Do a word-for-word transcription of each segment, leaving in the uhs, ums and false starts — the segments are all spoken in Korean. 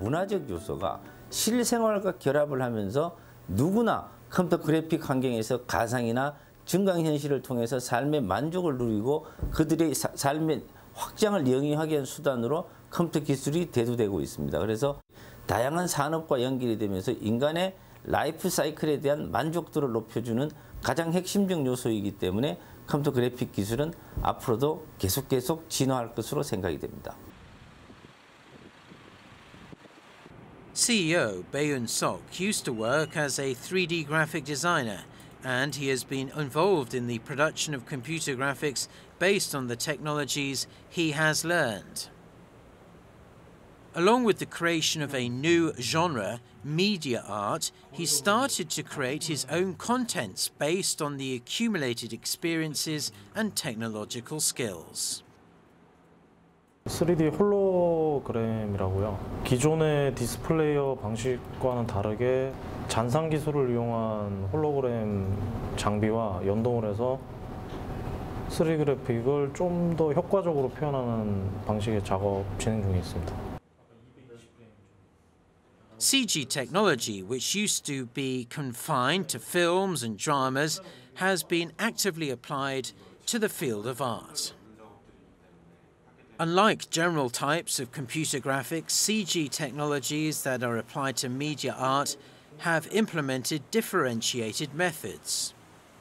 문화적 요소가 실생활과 결합을 하면서 누구나 컴퓨터 그래픽 환경에서 가상이나 증강현실을 통해서 삶의 만족을 누리고 그들의 사, 삶의 확장을 영위하기 위한 수단으로 컴퓨터 기술이 대두되고 있습니다. 그래서 다양한 산업과 연결이 되면서 인간의 라이프 사이클에 대한 만족도를 높여주는 가장 핵심적 요소이기 때문에 컴퓨터 그래픽 기술은 앞으로도 계속 계속 진화할 것으로 생각이 됩니다. C E O Bae-Eun Sok used to work as a three D graphic designer, and he has been involved in the production of computer graphics based on the technologies he has learned. Along with the creation of a new genre, media art, he started to create his own contents based on the accumulated experiences and technological skills. 쓰리디 홀로그램이라고요. 기존의 디스플레이어 방식과는 다르게 잔상 기술을 이용한 홀로그램 장비와 연동을 해서 쓰리디 그래픽을 좀 더 효과적으로 표현하는 방식의 작업 진행 중에 있습니다. C G technology, which used to be confined to films and dramas, has been actively applied to the field of art. Unlike general types of computer graphics, C G technologies that are applied to media art have implemented differentiated methods.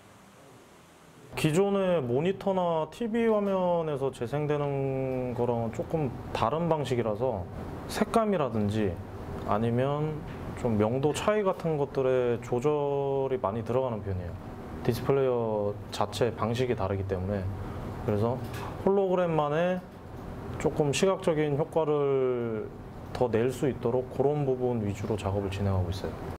기존의 모니터나 티비 화면에서 재생되는 거랑은 조금 다른 방식이라서 색감이라든지 아니면 좀 명도 차이 같은 것들의 조절이 많이 들어가는 편이에요. 디스플레이어 자체 방식이 다르기 때문에. 그래서 홀로그램만의 조금 시각적인 효과를 더 낼 수 있도록 그런 부분 위주로 작업을 진행하고 있어요.